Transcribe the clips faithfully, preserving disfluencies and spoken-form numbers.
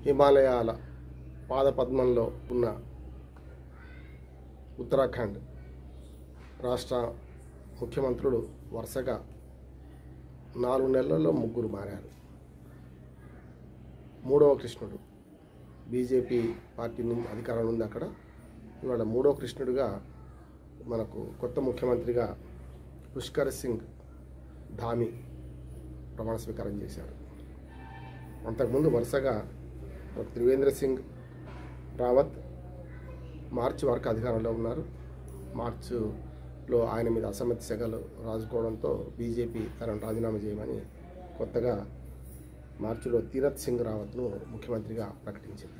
హిమాలయాల పాదపద్మంలో ఉన్న ఉత్తరాఖండ్ రాష్ట్ర ముఖ్యమంత్రులు వరుసగా నాలుగు నెలల్లో ముగ్గురు మారారు. మూడవ కృష్ణుడు బీజేపీ పార్టీ నుండి అధికారం ఉంది అక్కడ. ఇవాళ మూడవ కృష్ణుడిగా మనకు కొత్త ముఖ్యమంత్రిగా పుష్కర్ సింగ్ ధామి ప్రమాణ స్వీకారం చేశారు. అంతకుముందు వరుసగా త్రివేంద్ర సింగ్ రావత్ మార్చి వరకు అధికారంలో ఉన్నారు. మార్చిలో ఆయన మీద అసమ్మతి సెగలు రాజుకోవడంతో బీజేపీ తనను రాజీనామా చేయమని కొత్తగా మార్చిలో తీరత్ సింగ్ రావత్ను ముఖ్యమంత్రిగా ప్రకటించింది.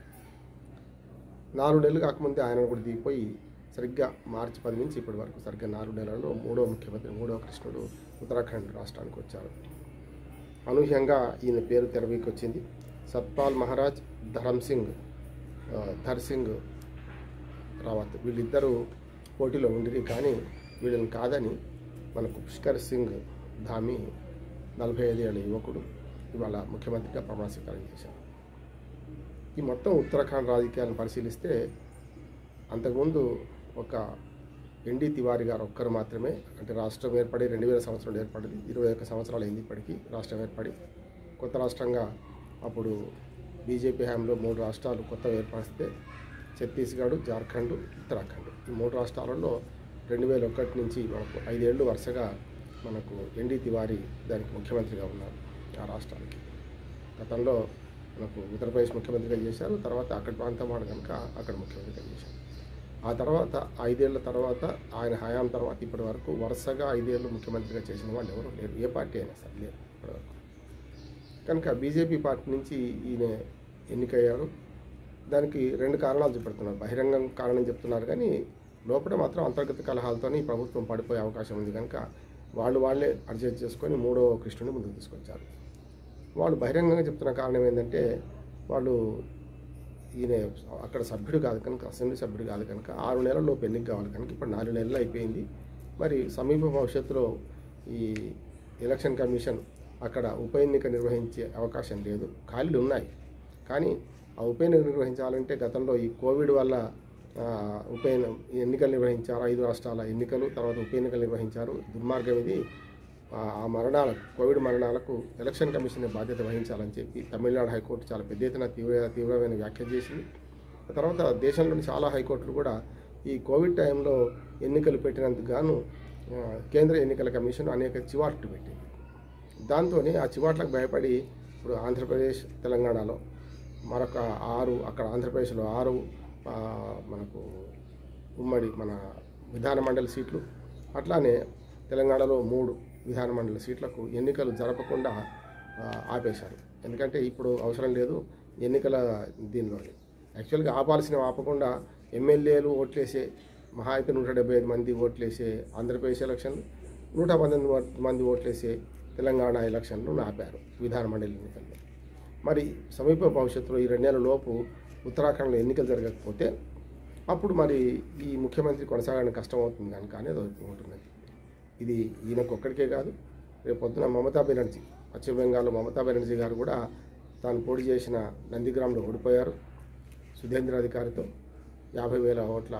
నాలుగు నెలలు కాకముందే ఆయన కూడా దిగిపోయి సరిగ్గా మార్చి పది నుంచి ఇప్పటి వరకు సరిగ్గా నాలుగు నెలల్లో మూడో ముఖ్యమంత్రి మూడవ కృష్ణుడు ఉత్తరాఖండ్ రాష్ట్రానికి వచ్చారు. అనూహ్యంగా ఈయన పేరు తెరవీకి వచ్చింది. సత్పాల్ మహారాజ్, ధరమ్ సింగ్ ధర్ సింగ్ రావత్ వీళ్ళిద్దరూ పోటీలో ఉండిరి. కానీ వీళ్ళని కాదని మనకు పుష్కర్ సింగ్ ధామి నలభై ఐదు ఏళ్ళ యువకుడు ఇవాళ ముఖ్యమంత్రిగా ప్రమాణ స్వీకారం చేశారు. ఈ మొత్తం ఉత్తరాఖండ్ రాజకీయాలను పరిశీలిస్తే అంతకుముందు ఒక ఎన్డీ తివారీ గారు ఒక్కరు మాత్రమే, అంటే రాష్ట్రం ఏర్పడి రెండు వేల సంవత్సరాలు ఏర్పడింది, ఇరవై ఒక్క సంవత్సరాలు అయింది ఇప్పటికీ రాష్ట్రం ఏర్పడి. కొత్త రాష్ట్రంగా అప్పుడు బీజేపీ హయాంలో మూడు రాష్ట్రాలు కొత్తగా ఏర్పరిస్తే ఛత్తీస్గఢ్, జార్ఖండ్, ఉత్తరాఖండ్ ఈ మూడు రాష్ట్రాలలో రెండు వేల ఒకటి నుంచి మనకు ఐదేళ్లు వరుసగా మనకు ఎన్డీ తివారీ దానికి ముఖ్యమంత్రిగా ఉన్నారు ఆ రాష్ట్రానికి. గతంలో మనకు ఉత్తరప్రదేశ్ ముఖ్యమంత్రిగా చేశారు, తర్వాత అక్కడ ప్రాంతం వాడు కనుక అక్కడ ముఖ్యమంత్రిగా చేశారు. ఆ తర్వాత ఐదేళ్ల తర్వాత ఆయన హయాం తర్వాత ఇప్పటి వరకు వరుసగా ఐదేళ్ళు ముఖ్యమంత్రిగా చేసిన వాళ్ళు ఎవరు లేరు, ఏ పార్టీ అయినా సరే లేరు ఇప్పటివరకు. కనుక బీజేపీ పార్టీ నుంచి ఈయన ఎన్నికయ్యారు. దానికి రెండు కారణాలు చూపెడుతున్నారు. బహిరంగం కారణం చెప్తున్నారు కానీ లోపల మాత్రం అంతర్గత కలహాలతో ప్రభుత్వం పడిపోయే అవకాశం ఉంది. కనుక వాళ్ళు వాళ్ళే అడ్జస్ట్ చేసుకొని మూడో కృష్ణుని ముందుకు తీసుకొచ్చారు. వాళ్ళు బహిరంగంగా చెప్తున్న కారణం ఏంటంటే వాళ్ళు ఈయన అక్కడ సభ్యుడు కాదు కనుక, అసెంబ్లీ సభ్యుడు కాదు కనుక ఆరు నెలల్లోపు ఎన్నిక కావాలి కనుక ఇప్పుడు నాలుగు నెలలు అయిపోయింది. మరి సమీప భవిష్యత్తులో ఈ ఎలక్షన్ కమిషన్ అక్కడ ఉప ఎన్నిక నిర్వహించే అవకాశం లేదు, ఖాళీలు ఉన్నాయి. కానీ ఆ ఉప ఎన్నిక నిర్వహించాలంటే గతంలో ఈ కోవిడ్ వల్ల ఉప ఎన్నికలు నిర్వహించారు, ఐదు రాష్ట్రాల ఎన్నికలు, తర్వాత ఉప ఎన్నికలు నిర్వహించారు. దుర్మార్గం ఇది. ఆ మరణాలకు, కోవిడ్ మరణాలకు ఎలక్షన్ కమిషన్ బాధ్యత వహించాలని చెప్పి తమిళనాడు హైకోర్టు చాలా పెద్ద ఎత్తున తీవ్ర తీవ్రమైన వ్యాఖ్య చేసింది. తర్వాత దేశంలోని చాలా హైకోర్టులు కూడా ఈ కోవిడ్ టైంలో ఎన్నికలు పెట్టినందుకు గాను కేంద్ర ఎన్నికల కమిషన్ అనేక చివాట్లు పెట్టింది. దాంతో ఆ చివాట్లకు భయపడి ఇప్పుడు ఆంధ్రప్రదేశ్, తెలంగాణలో మరొక ఆరు, అక్కడ ఆంధ్రప్రదేశ్లో ఆరు మనకు ఉమ్మడి మన విధానమండలి సీట్లు, అట్లానే తెలంగాణలో మూడు విధానమండలి సీట్లకు ఎన్నికలు జరపకుండా ఆపేశారు. ఎందుకంటే ఇప్పుడు అవసరం లేదు ఎన్నికల దీనిలో. యాక్చువల్గా ఆపాల్సిన ఆపకుండా ఎమ్మెల్యేలు ఓట్లేసే మహా అయితే నూట డెబ్బై ఐదు మంది ఓట్లేసే ఆంధ్రప్రదేశ్ ఎలక్షన్లు, నూట పంతొమ్మిది మంది ఓట్లేసే తెలంగాణ ఎలక్షన్లు ఆపారు విధానమండలి ఎన్నికల్లో. మరి సమీప భవిష్యత్తులో ఈ రెండు నెలల లోపు ఉత్తరాఖండ్లో ఎన్నికలు జరగకపోతే అప్పుడు మరి ఈ ముఖ్యమంత్రి కొనసాగడానికి కష్టం అవుతుంది కనుక అనేది ఉంటున్నది. ఇది ఈయనకు ఒక్కడికే కాదు, రేపు పొద్దున మమతా బెనర్జీ, పశ్చిమ బెంగాల్లో మమతా బెనర్జీ గారు కూడా తాను పోటీ చేసిన నందిగ్రామ్లో ఓడిపోయారు సుధేంద్ర అధికారితో. యాభై వేల ఓట్ల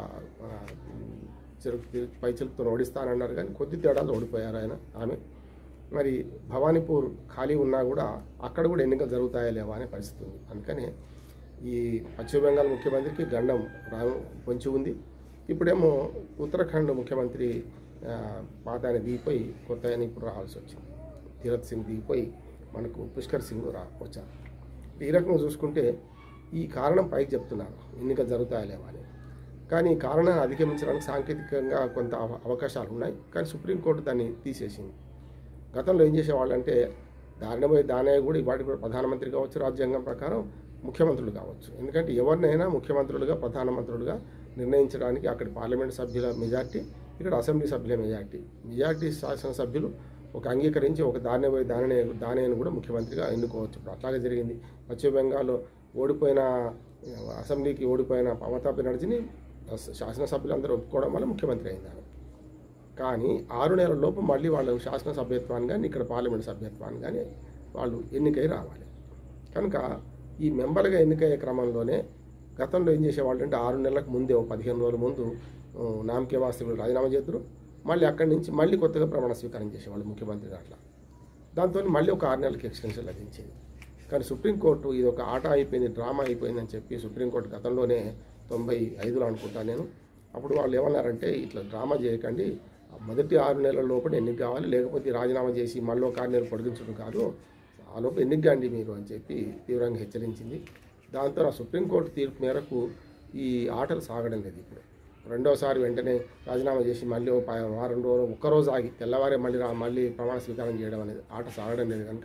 చెరుకు పైచెలుపుతో ఓడిస్తానన్నారు కానీ కొద్ది తేడాలో ఓడిపోయారు ఆయన ఆమె. మరి భవానీపూర్ ఖాళీ ఉన్నా కూడా అక్కడ కూడా ఎన్నికలు జరుగుతాయా లేవా అనే పరిస్థితి ఉంది. అందుకనే ఈ పశ్చిమ బెంగాల్ ముఖ్యమంత్రికి గండం రా పొంచి ఉంది. ఇప్పుడేమో ఉత్తరాఖండ్ ముఖ్యమంత్రి పాత ఆయన దిగిపోయి కొత్త ఆయన ఇప్పుడు రావాల్సి వచ్చింది. తీరత్ సింగ్ దిగిపోయి మనకు పుష్కర్ సింగ్ రా వచ్చారు. ఈ రకంగా చూసుకుంటే ఈ కారణం పైకి చెప్తున్నారు ఎన్నికలు జరుగుతాయా లేవా అని. కానీ ఈ కారణాన్ని అధిగమించడానికి సాంకేతికంగా కొంత అవకాశాలు ఉన్నాయి, కానీ సుప్రీంకోర్టు దాన్ని తీసేసింది. గతంలో ఏం చేసేవాళ్ళంటే దారిన పోయి దానయ్య కూడా ఇవాటి కూడా ప్రధానమంత్రి కావచ్చు, రాజ్యాంగం ప్రకారం ముఖ్యమంత్రులు కావచ్చు. ఎందుకంటే ఎవరినైనా ముఖ్యమంత్రులుగా, ప్రధానమంత్రులుగా నిర్ణయించడానికి అక్కడి పార్లమెంట్ సభ్యుల మెజార్టీ, ఇక్కడ అసెంబ్లీ సభ్యుల మెజార్టీ, మెజార్టీ శాసనసభ్యులు ఒక అంగీకరించి ఒక దాని పోయి దాని దానిని కూడా ముఖ్యమంత్రిగా ఎన్నుకోవచ్చు. ఇప్పుడు అట్లాగే జరిగింది. పశ్చిమ బెంగాల్లో ఓడిపోయిన అసెంబ్లీకి ఓడిపోయిన మమతా బెనర్జీని శాసనసభ్యులందరూ ఒప్పుకోవడం వల్ల ముఖ్యమంత్రి అయింది. కానీ ఆరు నెలల లోపు మళ్ళీ వాళ్ళు శాసనసభ్యత్వాన్ని కానీ ఇక్కడ పార్లమెంట్ సభ్యత్వాన్ని కానీ వాళ్ళు ఎన్నికై రావాలి. కనుక ఈ మెంబర్గా ఎన్నికయ్యే క్రమంలోనే గతంలో ఏం చేసేవాళ్ళు అంటే ఆరు నెలలకు ముందే ఓ పదిహేను రోజుల ముందు నామకే వాస్తవులు రాజీనామా చేద్దరు, మళ్ళీ అక్కడి నుంచి మళ్ళీ కొత్తగా ప్రమాణ స్వీకారం చేసేవాళ్ళు ముఖ్యమంత్రిగా. అట్లా దాంతో మళ్ళీ ఒక ఆరు నెలలకి ఎక్స్టెన్షన్ లభించింది. కానీ సుప్రీంకోర్టు ఇది ఒక ఆట అయిపోయింది, డ్రామా అయిపోయిందని చెప్పి సుప్రీంకోర్టు గతంలోనే తొంభై ఐదులో అనుకుంటా నేను, అప్పుడు వాళ్ళు ఏమన్నారంటే ఇట్లా డ్రామా చేయకండి, మొదటి ఆరు నెలల లోపల ఎన్నిక కావాలి, లేకపోతే రాజీనామా చేసి మళ్ళీ ఒక ఆరు నెలలు పొడిగించడం కాదు, ఆ లోపు ఎన్నికండి మీరు అని చెప్పి తీవ్రంగా హెచ్చరించింది. దాంతో ఆ సుప్రీంకోర్టు తీర్పు మేరకు ఈ ఆటలు సాగడం లేదు. ఇప్పుడు రెండోసారి వెంటనే రాజీనామా చేసి మళ్ళీ ఒక వారం రోజులు ఒక్కరోజు ఆగి తెల్లవారే మళ్ళీ రా మళ్ళీ ప్రమాణ స్వీకారం చేయడం అనేది ఆట సాగడం లేదు కనుక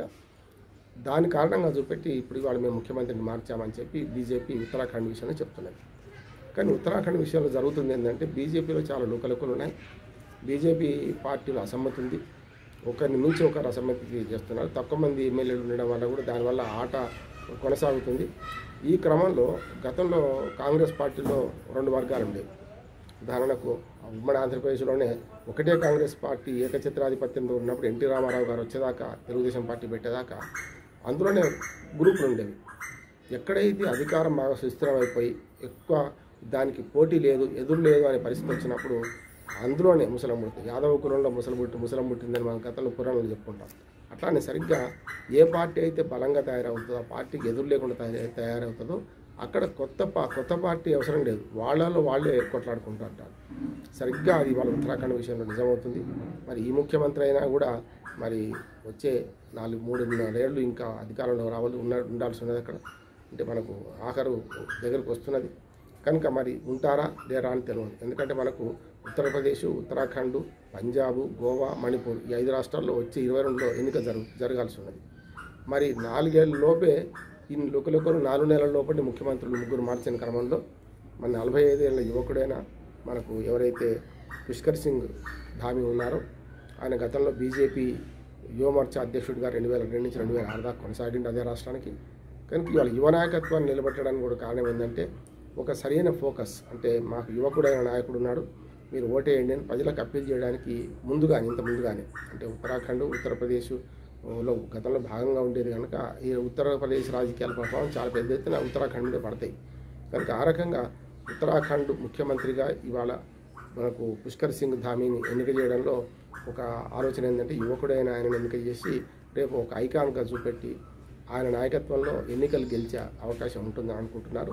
దాని కారణంగా చూపెట్టి ఇప్పుడు వాళ్ళు మేము ముఖ్యమంత్రిని మార్చామని చెప్పి బీజేపీ ఉత్తరాఖండ్ విషయంలో చెప్తున్నది. కానీ ఉత్తరాఖండ్ విషయంలో జరుగుతుంది ఏంటంటే బీజేపీలో చాలా లోకలుకలు ఉన్నాయి, బీజేపీ పార్టీలో అసమ్మతి ఉంది, ఒకరిని మించి ఒకరు అసమ్మతికి చేస్తున్నారు, తక్కువ మంది ఎమ్మెల్యేలు ఉండడం వల్ల కూడా దానివల్ల ఆట కొనసాగుతుంది. ఈ క్రమంలో గతంలో కాంగ్రెస్ పార్టీలో రెండు వర్గాలు ఉండేవి. ఉదాహరణకు ఉమ్మడి ఆంధ్రప్రదేశ్లోనే ఒకటే కాంగ్రెస్ పార్టీ ఏకఛత్రాధిపత్యంలో ఉన్నప్పుడు ఎన్టీ రామారావు గారు వచ్చేదాకా తెలుగుదేశం పార్టీ పెట్టేదాకా అందులోనే గ్రూపులు ఉండేవి. ఎక్కడైతే అధికారం బాగా సుస్థిరమైపోయి ఎక్కువ దానికి పోటీ లేదు, ఎదురు లేదు అనే పరిస్థితి వచ్చినప్పుడు అందులోనే ముసలం పుట్టింది, యాదవ కులంలో ముసలం పుట్టి ముసలం పుట్టిందని మనం గతంలో పురాణాలు చెప్పుకుంటాం. అట్లానే సరిగ్గా ఏ పార్టీ అయితే బలంగా తయారవుతుందో ఆ పార్టీకి ఎదురు లేకుండా తయారై తయారవుతుందో అక్కడ కొత్త పా కొత్త పార్టీ అవసరం లేదు, వాళ్ళలో వాళ్ళే కొట్లాడుకుంటూ అంటారు. సరిగ్గా అది వాళ్ళ ఉత్తరాఖండ్ విషయంలో నిజమవుతుంది. మరి ఈ ముఖ్యమంత్రి అయినా కూడా మరి వచ్చే నాలుగు మూడున్నరేళ్ళు ఇంకా అధికారంలో రావాలి ఉన్న ఉండాల్సి ఉన్నది అక్కడ. అంటే మనకు ఆఖరు దగ్గరకు వస్తున్నది కనుక మరి ఉంటారా లేరా అని తెలియదు. ఎందుకంటే మనకు ఉత్తరప్రదేశ్, ఉత్తరాఖండ్, పంజాబ్, గోవా, మణిపూర్ ఈ ఐదు రాష్ట్రాల్లో వచ్చి ఇరవై రెండులో ఎన్నిక జరుగు జరగాల్సి ఉన్నది. మరి నాలుగేళ్ళ లోపే ఈ లోకలొకరు నాలుగు నెలల లోపలి ముఖ్యమంత్రులు ముగ్గురు మార్చిన క్రమంలో మన నలభై ఐదేళ్ల యువకుడైన మనకు ఎవరైతే పుష్కర్ సింగ్ ధామి ఉన్నారో ఆయన గతంలో బీజేపీ యువమోర్చా అధ్యక్షుడిగా రెండు వేల రెండు నుంచి రెండు వేల ఆరు దాకా కొనసాగింది అదే రాష్ట్రానికి. కనుక ఇవాళ యువ నాయకత్వాన్ని నిలబెట్టడానికి కూడా కారణం ఏంటంటే ఒక సరైన ఫోకస్, అంటే మాకు యువకుడైన నాయకుడు ఉన్నాడు మీరు ఓటేయండి అని ప్రజలకు అప్పీల్ చేయడానికి ముందుగానే ఇంత ముందుగానే అంటే ఉత్తరాఖండ్, ఉత్తరప్రదేశ్లో గతంలో భాగంగా ఉండేది కనుక ఈ ఉత్తరప్రదేశ్ రాజకీయాల ప్రభావం చాలా పెద్ద ఎత్తున ఉత్తరాఖండ్ మీద పడతాయి. కనుక ఆ రకంగా ఉత్తరాఖండ్ ముఖ్యమంత్రిగా ఇవాళ మనకు పుష్కర్ సింగ్ ధామీని ఎన్నిక చేయడంలో ఒక ఆలోచన ఏంటంటే యువకుడైన ఆయన ఎన్నిక చేసి రేపు ఒక ఐకాన్గా చూపెట్టి ఆయన నాయకత్వంలో ఎన్నికలు గెలిచే అవకాశం ఉంటుందని అనుకుంటున్నారు.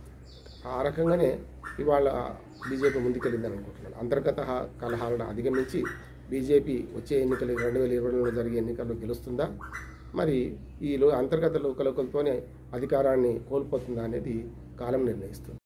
ఆ రకంగానే ఇవాళ బీజేపీ ముందుకెళ్ళిందని అనుకుంటున్నాను. అంతర్గత కలహాలను అధిగమించి బీజేపీ వచ్చే ఎన్నికలు రెండు వేల ఇరవై రెండులో జరిగే ఎన్నికల్లో గెలుస్తుందా, మరి ఈ అంతర్గత లోకలతోనే అధికారాన్ని కోల్పోతుందా అనేది కాలం నిర్ణయిస్తుంది.